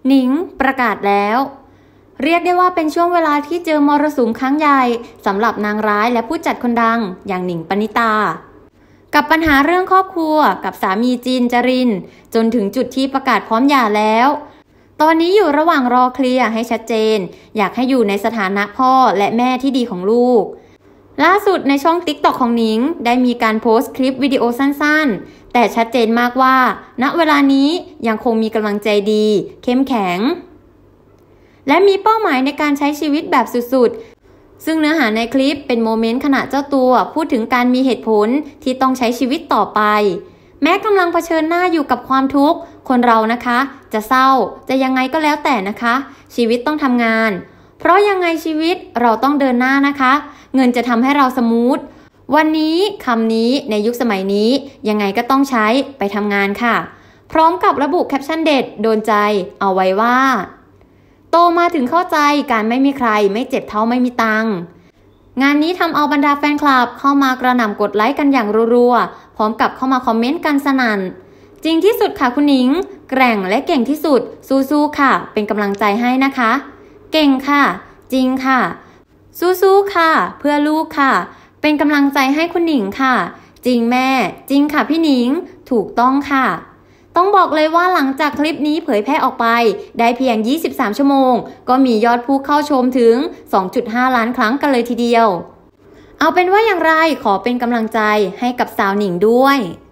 หนิงประกาศแล้วเรียกได้ว่าเป็นช่วงเวลาที่เจอมรสุมครั้งใหญ่สำหรับนางร้ายและผู้จัดคนดังอย่างหนิงปณิตากับปัญหาเรื่องครอบครัวกับสามีจีนจรินจนถึงจุดที่ประกาศพร้อมหย่าแล้วตอนนี้อยู่ระหว่างรอเคลียร์ให้ชัดเจนอยากให้อยู่ในสถานะพ่อและแม่ที่ดีของลูกล่าสุดในช่อง TikTok ของหนิงได้มีการโพสต์คลิปวิดีโอสั้นๆแต่ชัดเจนมากว่าณเวลานี้ยังคงมีกำลังใจดีเข้มแข็งและมีเป้าหมายในการใช้ชีวิตแบบสุดๆซึ่งเนื้อหาในคลิปเป็นโมเมนต์ขณะเจ้าตัวพูดถึงการมีเหตุผลที่ต้องใช้ชีวิตต่อไปแม้กำลังเผชิญหน้าอยู่กับความทุกข์คนเรานะคะจะเศร้าจะยังไงก็แล้วแต่นะคะชีวิตต้องทำงานเพราะยังไงชีวิตเราต้องเดินหน้านะคะเงินจะทำให้เราสมูทวันนี้คำนี้ในยุคสมัยนี้ยังไงก็ต้องใช้ไปทำงานค่ะพร้อมกับระบุแคปชั่นเด็ดโดนใจเอาไว้ว่าโตมาถึงเข้าใจการไม่มีใครไม่เจ็บเท่าไม่มีตังค์งานนี้ทำเอาบรรดาแฟนคลับเข้ามากระหน่ำกดไลค์กันอย่างรัวๆพร้อมกับเข้ามาคอมเมนต์กันสนั่นจริงที่สุดค่ะคุณหนิงแกร่งและเก่งที่สุดสู้ๆค่ะเป็นกำลังใจให้นะคะเก่งค่ะจริงค่ะสู้ๆค่ะเพื่อลูกค่ะเป็นกำลังใจให้คุณหนิงค่ะจริงแม่จริงค่ะพี่หนิงถูกต้องค่ะต้องบอกเลยว่าหลังจากคลิปนี้เผยแพร่ออกไปได้เพียง23ชั่วโมงก็มียอดผู้เข้าชมถึง 2.5 ล้านครั้งกันเลยทีเดียวเอาเป็นว่าอย่างไรขอเป็นกำลังใจให้กับสาวหนิงด้วย